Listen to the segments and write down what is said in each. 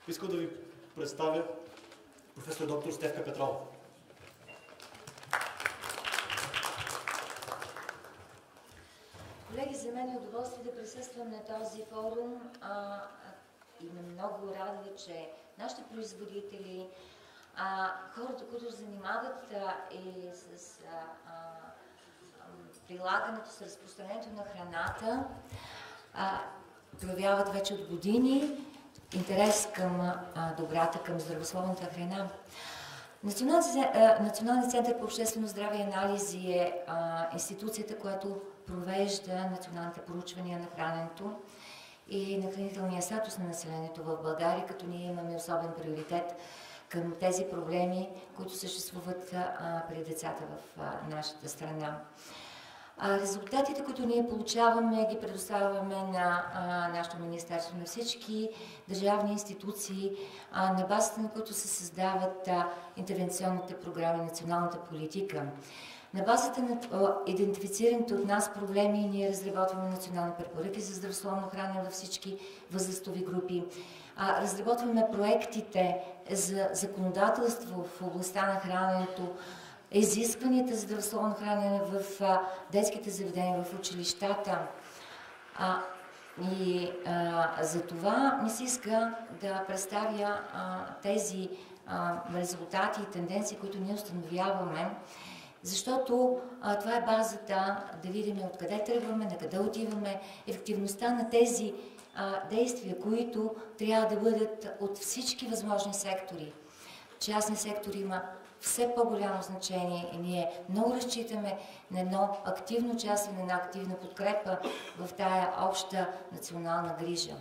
искал да ви представя професор доктор Стефка Петрова. Колеги, за мен е удоволствие да присъствам на този форум и ме много радва, че нашите производители, хората, които занимават и с прилагането, с разпространението на храната, проявяват вече от години интерес към добрата, към здравословната храна. Националният център по обществено здраве и анализи е институцията, която провежда националните проучвания на храненето и на хранителния статус на населението в България, като ние имаме особен приоритет към тези проблеми, които съществуват при децата в нашата страна. Резултатите, които ние получаваме, ги предоставяме на нашето министерство, на всички държавни институции, на базата на които се създават интервенционните програми, националната политика. На базата на идентифицираните от нас проблеми ние разработваме национални препоръки за здравословно хранене във всички възрастови групи. Разработваме проектите за законодателство в областта на храненето, изискванията за здравословно хранене в детските заведения, в училищата. За това ми се иска да представя тези резултати и тенденции, които ние установяваме, защото това е базата да видим откъде тръгваме, на къде отиваме, ефективността на тези действия, които трябва да бъдат от всички възможни сектори. Частни сектор има все по-голямо значение и ние много разчитаме на едно активно участие, на една активна подкрепа в тая обща национална грижа.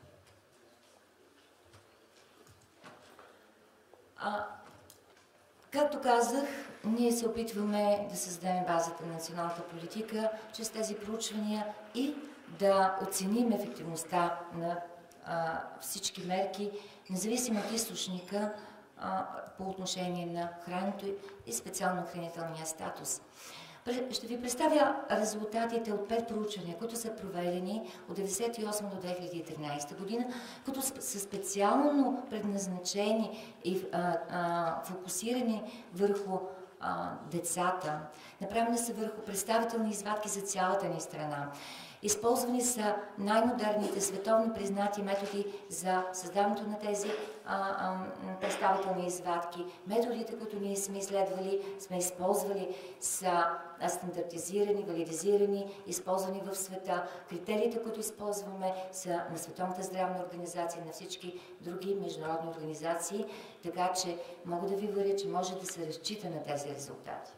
Както казах, ние се опитваме да създадем базата на националната политика чрез тези проучвания и да оценим ефективността на всички мерки, независимо от източника, по отношение на храненето и специално хранителния статус. Ще ви представя резултатите от 5 проучвания, които са проведени от 1998 до 2013 година, които са специално предназначени и фокусирани върху децата. Направени са върху представителни извадки за цялата ни страна. Използвани са най-модерните световно признати методи за създаването на тези представителни извадки. Методите, които ние сме изследвали, сме използвали, са стандартизирани, валидизирани, използвани в света. Критериите, които използваме, са на Световната здравна организация, на всички други международни организации, така че мога да ви уверя, че може да се разчита на тези резултати.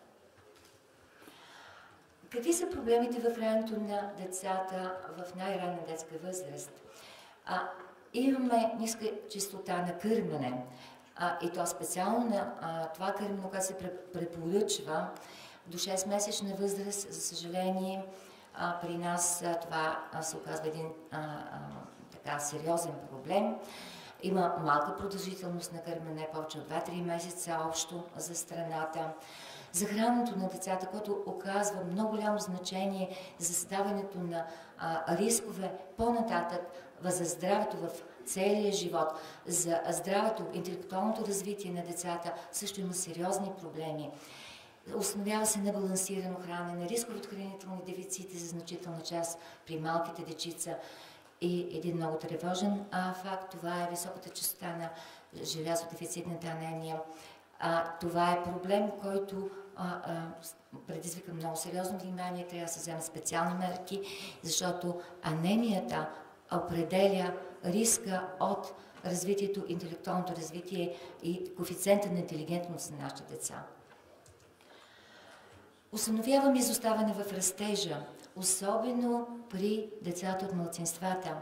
Какви са проблемите в храненето на децата в най-ранна детска възраст? Имаме ниска честота на кърмене и то специално на това кърмене, което се препоръчва до 6-месечна възраст. За съжаление, при нас това се оказва един сериозен проблем. Има малка продължителност на кърмене, повече от 2-3 месеца общо за страната. За храненето на децата, което оказва много голямо значение за създаването на рискове по-нататък за здравето в целия живот, за здравето, интелектуалното развитие на децата, също има сериозни проблеми. Установява се небалансирано хранене, рискове от хранителни дефицити за значителна част при малките дечица. И един много тревожен факт, това е високата честота на желязодефицитната анемия. Това е проблем, който предизвика много сериозно внимание, трябва да се вземат специални мерки, защото анемията определя риска от развитието, интелектуалното развитие и коефициента на интелигентност на нашите деца. Установяваме изоставане в растежа, особено при децата от малцинствата.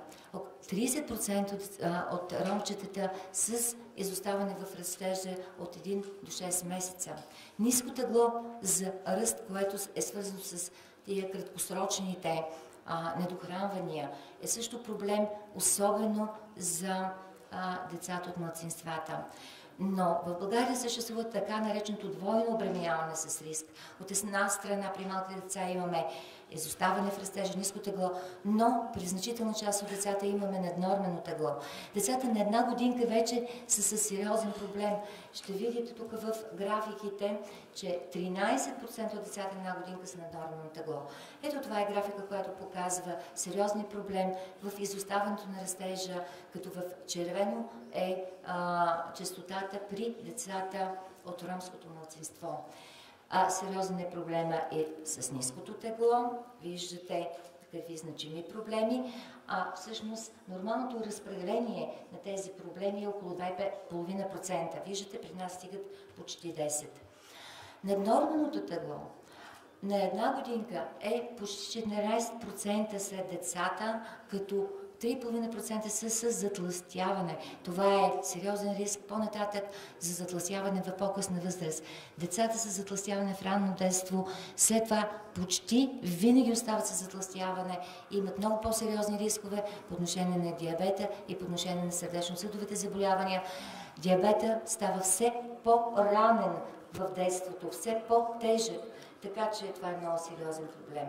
30% от ромчетата с изоставане в растежа от 1 до 6 месеца. Ниско тегло за ръст, което е свързано с тия краткосрочните недохранвания, е също проблем, особено за децата от малцинствата. Но в България съществува така нареченото двойно обременяване с риск. От една страна при малките деца имаме изоставане в растежа, ниско тегло, но при значителна част от децата имаме наднормено тегло. Децата на 1 годинка вече са със сериозен проблем. Ще видите тук в графиките, че 13% от децата на 1 годинка са наднормено тегло. Ето това е графика, която показва сериозен проблем в изоставането на растежа, като в червено е честотата при децата от ромското малцинство. Сериозен е проблема и с ниското тегло. Виждате какви значими проблеми. Всъщност нормалното разпределение на тези проблеми е около 2,5%. Виждате, при нас стигат почти 10%. Наднорменото тегло на 1 годинка е почти 14% сред децата, като 3,5% са с затлъстяване. Това е сериозен риск по-нататък за затлъстяване в по-късна възраст. Децата с затлъстяване в ранно детство след това почти винаги остават с затлъстяване и имат много по-сериозни рискове по отношение на диабета и по отношение на сърдечно-съдовите заболявания. Диабета става все по-ранен в детството, все по-тежък, така че това е много сериозен проблем.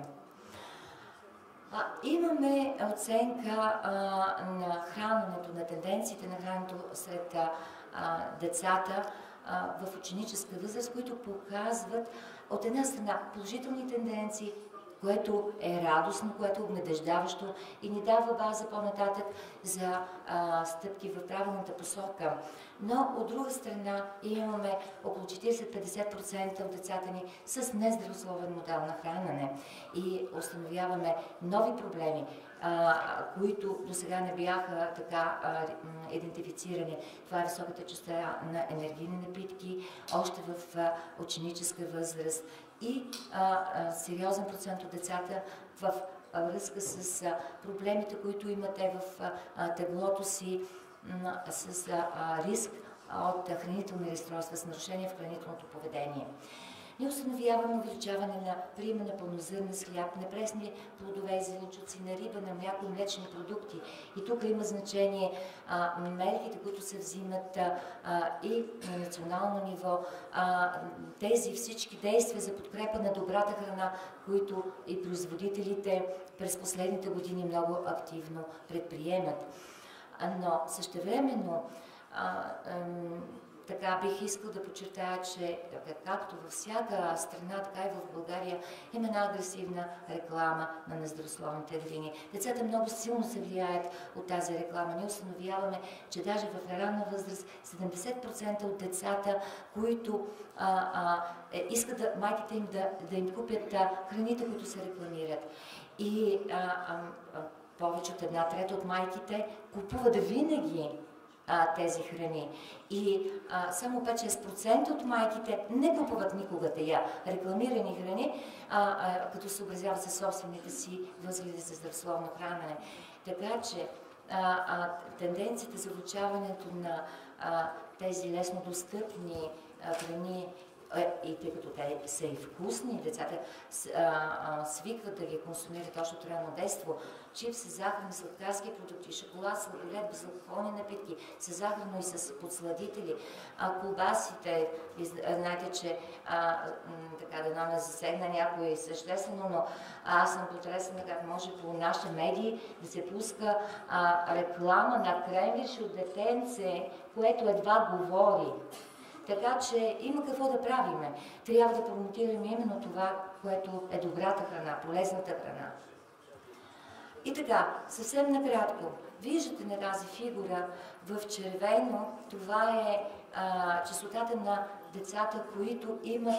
Имаме оценка на храненето, на тенденциите на храненето сред децата в ученическа възраст, които показват от една страна положителни тенденции, което е радостно, което е обнадеждаващо и ни дава база по-нататък за стъпки в правилната посока. Но от друга страна имаме около 40-50% от децата ни с нездравословен модел на хранене и установяваме нови проблеми, които до сега не бяха така идентифицирани. Това е високата честота на енергийни напитки, още в ученическа възраст и сериозен процент от децата в връзка с проблемите, които имате в теглото си, с риск от хранителни разстройства, с нарушение в хранителното поведение. Ние установяваме увеличаване на приема на пълнозърнен хляб, на пресни плодове и зеленчуци, на риба, на мляко и млечни продукти. И тук има значение мерките, които се взимат и на национално ниво, тези всички действия за подкрепа на добрата храна, които и производителите през последните години много активно предприемат. Но същевременно така бих искал да подчертая, че както във всяка страна, така и в България има една агресивна реклама на нездравословните храни. Децата много силно се влияят от тази реклама. Ние установяваме, че даже в ранна възраст 70% от децата, които искат майките им да им купят храните, които се рекламират. И повече от 1/3 от майките купуват винаги тези храни. И само 5-6% от майките не купуват никога тая рекламирани храни, като се съобразяват със собствените си възгледи за здравословно хранене. Така че тенденцията за увеличаването на тези лесно достъпни храни, и тъй като те са и вкусни, децата свикват да ги консумират още от ранно детство, чипси, захарни, сладкарски продукти, шоколад, сладолед, безалкохолни напитки, с захарно и с подсладители, колбасите, знаете, че така да не засегна някой съществено, но аз съм потресена как може по нашите медии да се пуска реклама на кремвирш от детенце, което едва говори. Така че има какво да правиме. Трябва да промотираме именно това, което е добрата храна, полезната храна. И така, съвсем накратко, виждате на тази фигура в червено, това е честотата на децата, които имат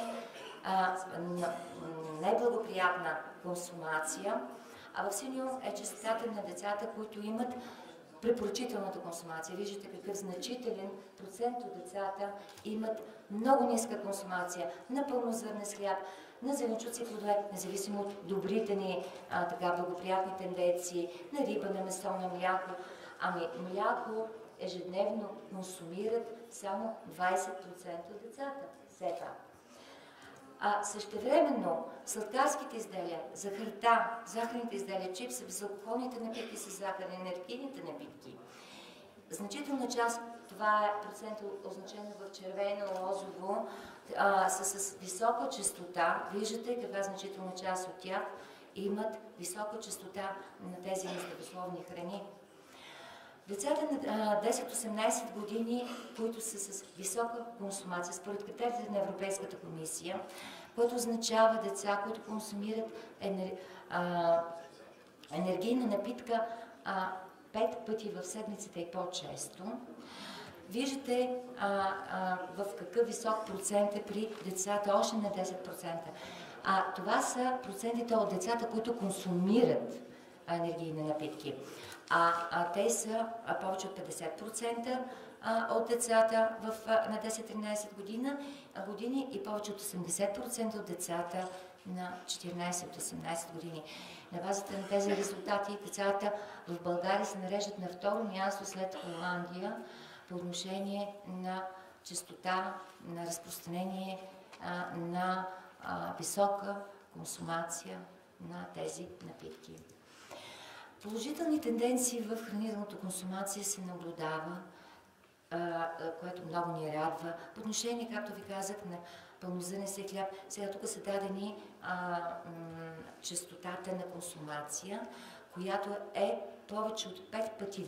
неблагоприятна консумация, а в синьо е честотата на децата, които имат препоръчителната консумация. Виждате какъв значителен процент от децата имат много ниска консумация на пълнозърнен хляб, на зеленчуци и плодове, независимо от добрите ни благоприятни тенденции, на риба, на месо, на мляко. Ами мляко ежедневно консумират само 20% от децата. Все пак. Същевременно сладкарските изделия, захарта, захарните изделия, чипси, безалкохолните напитки с захар, енергийните напитки, значителна част, това е процент означено в червено, розово, са с висока честота. Виждате каква значителна част от тях имат висока честота на тези нездравословни храни. Децата на 10-18 години, които са с висока консумация, според критериите на Европейската комисия, което означава деца, които консумират енергийна напитка 5 пъти в седмицата и по-често, виждате в какъв висок процент е при децата, още на 10%. Това са процентите от децата, които консумират енергийни напитки. Те са повече от 50% от децата на 10-13 години и повече от 80% от децата на 14-18 години. На базата на тези резултати децата в България се нареждат на второ място след Холандия по отношение на честота, на разпространение на висока консумация на тези напитки. Положителни тенденции в хранителната консумация се наблюдава, което много ни радва. По отношение, както ви казах, на пълнозърнестия хляб, сега тук са дадени честотата на консумация, която е повече от 5 пъти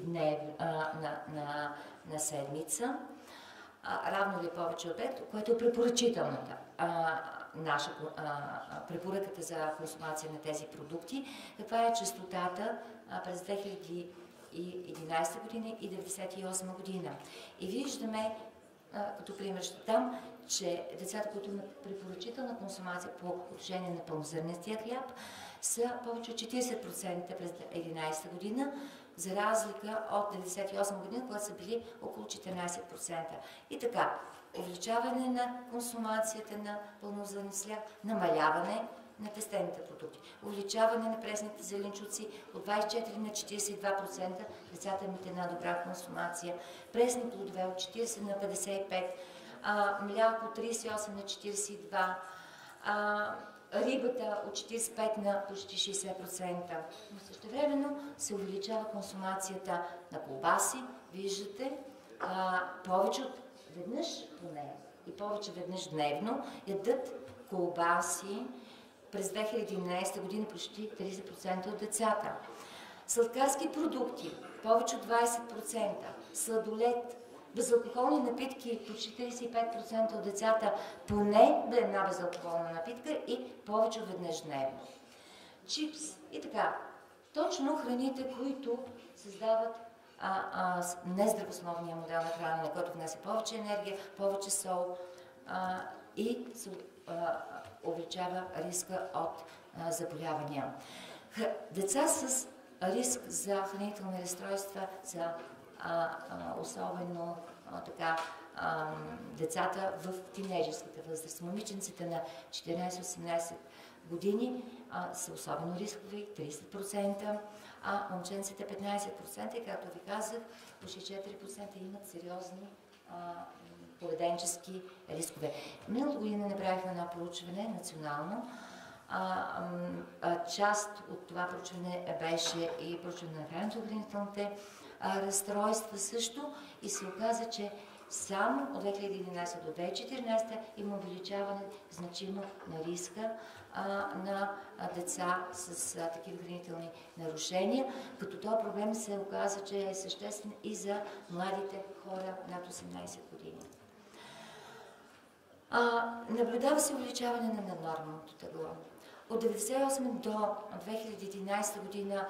на седмица, равно или повече от 5, което е препоръчителната наша препоръката за консумация на тези продукти. Каква е честотата през 2011 година и 1998 година. И виждаме, като пример ще дам, че децата, които имат препоръчителна консумация по отношение на пълнозърнестия хляб, са повече от 40% през 2011 година, за разлика от 1998 година, когато са били около 14%. И така, увеличаване на консумацията на пълнозърнен хляб, намаляване на тестените продукти, увеличаване на пресните зеленчуци от 24 на 42%, децата имат една добра консумация, пресни плодове от 40 на 55%, мляко от 38 на 42%, рибата от 45 на почти 60%. Но същевременно се увеличава консумацията на колбаси, виждате, повече от веднъж поне и повече веднъж дневно ядат колбаси. През 2011 година почти 30% от децата. Сладкарски продукти повече от 20%, сладолед, безалкохолни напитки почти 35% от децата поне една безалкохолна напитка и повече от веднъж дневно. Чипс и така. Точно храните, които създават нездравословния модел на хранене, който внася повече енергия, повече сол и се увеличава риска от заболявания. Деца с риск за хранителни разстройства са особено децата в тинейджерската възраст. Момиченците на 14-18 години са особено рискови, 30%, а момченците 15%, и както ви казах, почти 4% имат сериозни поведенчески рискове. Миналата година направихме едно проучване национално. Част от това проучване беше и проучване на хранително-хранителните разстройства също, и се оказа, че само от 2011 до 2014 има увеличаване значимо на риска на деца с такива хранителни нарушения, като този проблем се оказа, че е съществен и за младите хора над 18 години. Наблюдава се увеличаване на наднормалното тегло. От 1998 до 2011 година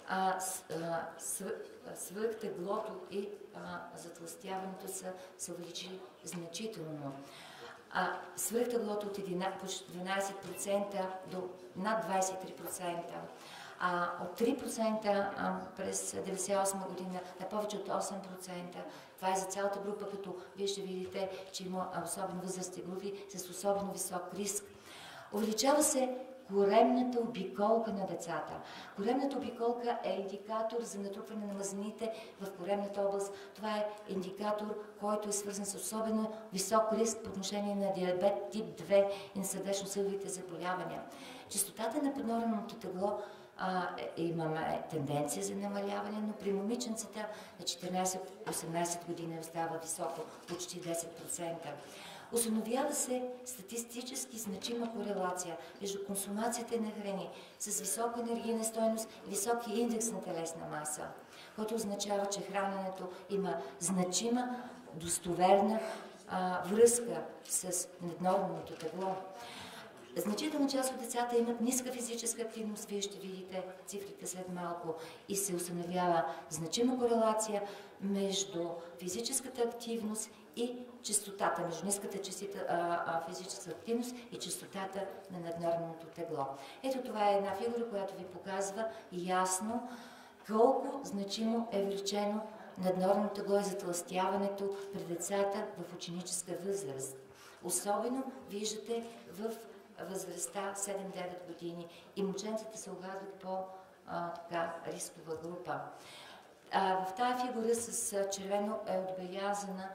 свръхтеглото и затлъстяването се увеличи значително. Свръхтеглото от 12% до над 23%, от 3% през 1998 година на повече от 8%. Това е за цялата група, като вие ще видите, че има особено възрастни групи с особено висок риск. Увеличава се коремната обиколка на децата. Коремната обиколка е индикатор за натрупване на мазнините в коремната област. Това е индикатор, който е свързан с особено висок риск по отношение на диабет тип 2 и на сърдечно-съдовите заболявания. Честотата на поднорменото тегло имаме тенденция за намаляване, но при момиченцата на 14-18 години остава високо, почти 10%. Установява се статистически значима корелация между консумацията на храни с висока енергийна стойност и високи индекс на телесна маса, което означава, че храненето има значима, достоверна връзка с наднорменото тегло. Значителна част от децата имат ниска физическа активност, вие ще видите цифрите след малко, и се установява значима корелация между физическата активност и честотата, между ниската физическа активност и честотата на наднорменото тегло. Ето това е една фигура, която ви показва ясно колко значимо е увеличено наднормено тегло и затлъстяването при децата в ученическа възраст. Особено виждате в възрастта 7-9 години и момченцата се оказват по рискова група. В тази фигура с червено е отбелязана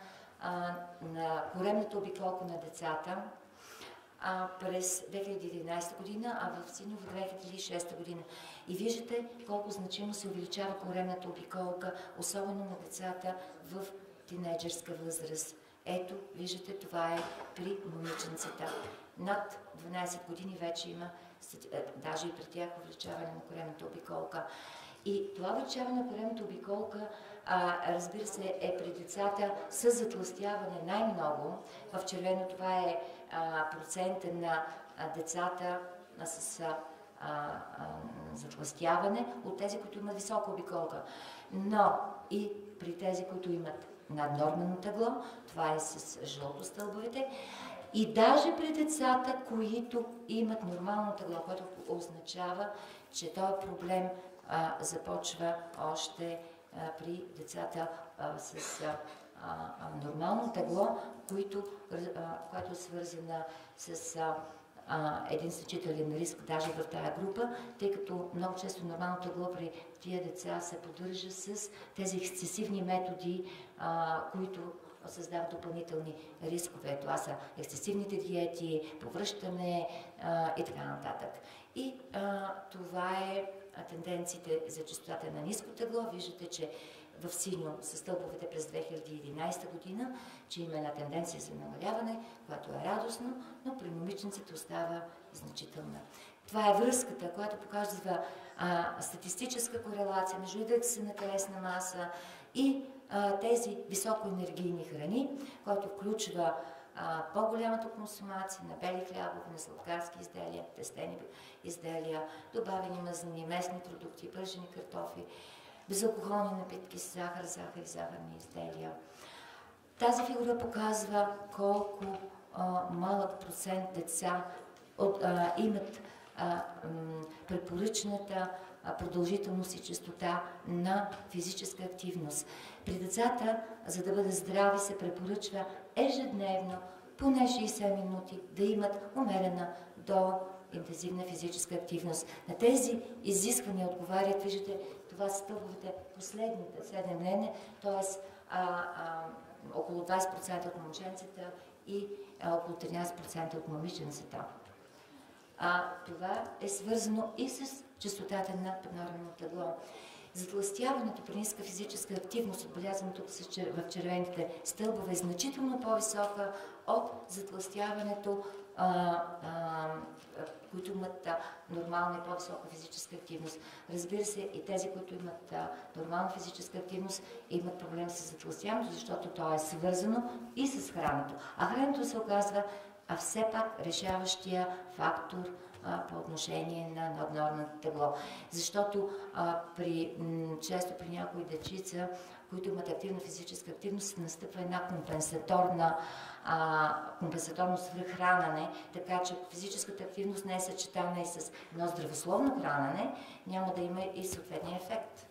на коремната обиколка на децата през 2011 година, а в синьо в 2006 година. И виждате колко значимо се увеличава коремната обиколка, особено на децата в тинейджърска възраст. Ето, виждате, това е при момиченцата. Над 12 години вече има, даже и при тях, увеличаване на коремната обиколка. И това увеличаване на коремната обиколка, разбира се, е при децата с затлъстяване най-много. В червено това е процента на децата с затлъстяване от тези, които имат висока обиколка. Но и при тези, които имат наднормено тегло, това е с жълто стълбовете, и даже при децата, които имат нормално тегло, което означава, че този проблем започва още при децата с нормално тегло, което е свързано с един значителен риск даже в тази група, тъй като много често нормално тегло при тия деца се поддържа с тези ексцесивни методи, които създават допълнителни рискове. Това са ексцесивните диети, повръщане и така нататък. И това е тенденциите за честотата на ниско тегло. Виждате, че в синьо са стълбовете през 2011 година, че има една тенденция за намаляване, която е радостно, но при момиченците остава значителна. Това е връзката, която показва статистическа корелация между индекса на телесна маса и тези високоенергийни храни, който включва по-голямата консумация на бели хлябове, на сладкарски изделия, тестени изделия, добавени мазнини, местни продукти, пържени картофи, безалкохолни напитки с захар, и захарни изделия. Тази фигура показва колко малък процент деца имат препоръчната продължителност и честота на физическа активност. При децата, за да бъдат здрави, се препоръчва ежедневно поне 60 минути да имат умерена до интензивна физическа активност. На тези изисквания отговарят, виждате, това са стълбовете последните 7 дни, т.е. около 20% от момченцата и около 13% от момиченцата. Това е свързано и с честотата на наднормено тегло. Затлъстяването при ниска физическа активност, отбелязано тук в червените стълбове, е значително по-висока от затлъстяването, които имат нормална и по-висока физическа активност. Разбира се, и тези, които имат нормална физическа активност, имат проблем с затлъстяването, защото то е свързано и с храненето. А храненето се оказва все пак решаващия фактор по отношение на наднорменото тегло. Защото често при някои дечица, които имат активна физическа активност, настъпва една компенсаторно свръххранене, така че физическата активност не е съчетана и с едно здравословно хранене, няма да има и съответния ефект.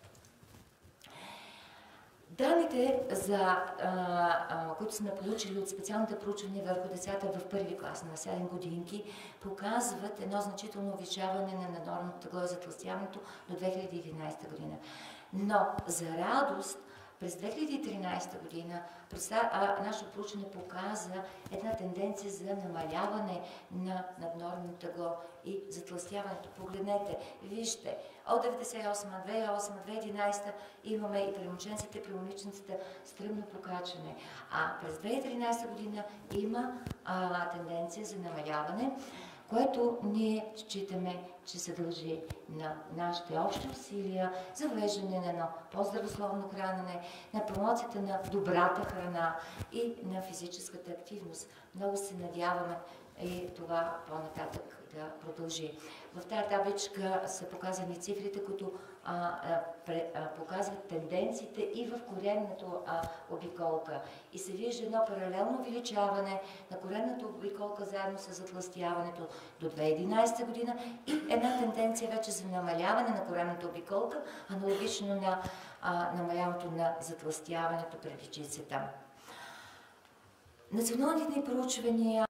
Данните, които сме получили от специалните проучвания върху децата в първи клас на 7 годинки, показват едно значително увеличаване на наднорменото тегло и затлъстяването до 2011 година. Но за радост, През 2013 година нашето проучване показа една тенденция за намаляване на наднормено тегло и затлъстяването. Погледнете, вижте, от 1998, 2008, 2011 имаме и при момченците, и при момиченците стръмно покачване. А през 2013 година има тенденция за намаляване, което ние считаме, че се дължи на нашите общи усилия за въвеждане на едно по-здравословно хранене, на промоцията на добрата храна и на физическата активност. Много се надяваме и това по-нататък да продължи. В тази табличка са показани цифрите, които показват тенденциите и в коремната обиколка. И се вижда едно паралелно увеличаване на коремната обиколка заедно с затлъстяването до 2011 година и една тенденция вече за намаляване на коремната обиколка, аналогично на намаляването на затлъстяването при дечицата. Националните ни проучвания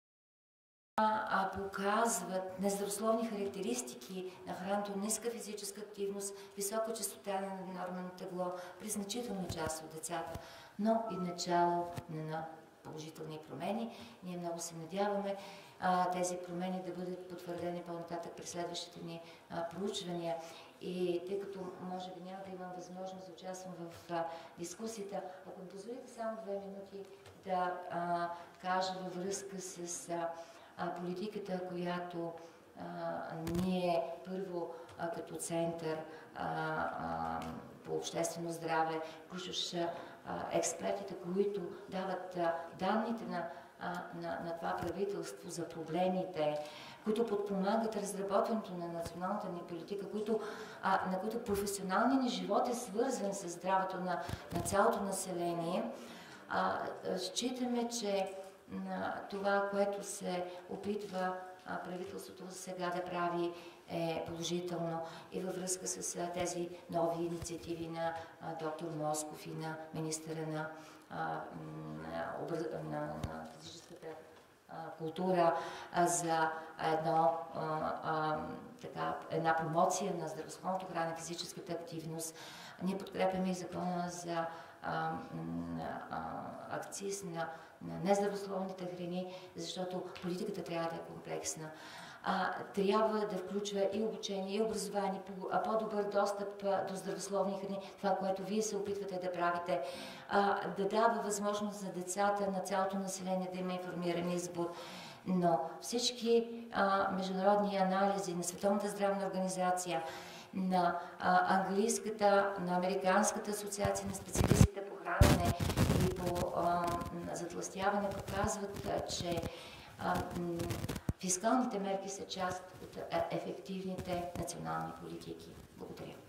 показват нездравословни характеристики на храната, ниска физическа активност, висока честота на наднормено тегло при значителна част от децата, но и начало на положителни промени. Ние много се надяваме тези промени да бъдат потвърдени по-нататък при следващите ни проучвания. И тъй като може би няма да имам възможност да участвам в дискусията, ако ми позволите само 2 минути да кажа във връзка с политиката, която ние първо като център по обществено здраве, включващ експертите, които дават данните на това правителство за проблемите, които подпомагат разработването на националната ни политика, на които професионалният ни живот е свързан с здравето на цялото население. Считаме, че това, което се опитва правителството сега да прави, е положително и във връзка с тези нови инициативи на доктор Москов и на министъра на физическата култура за една промоция на здравословното хранене, физическата активност. Ние подкрепяме и закона за акциз на нездравословните храни, защото политиката трябва да е комплексна. Трябва да включва и обучение, и образование, по-добър достъп до здравословни храни, това, което вие се опитвате да правите, да дава възможност на децата, на цялото население да има информиран избор. Но всички международни анализи на Световната здравна организация, на английската, на Американската асоциация на специалистите по хранене и по затлъстяване показват, че фискалните мерки са част от ефективните национални политики. Благодаря.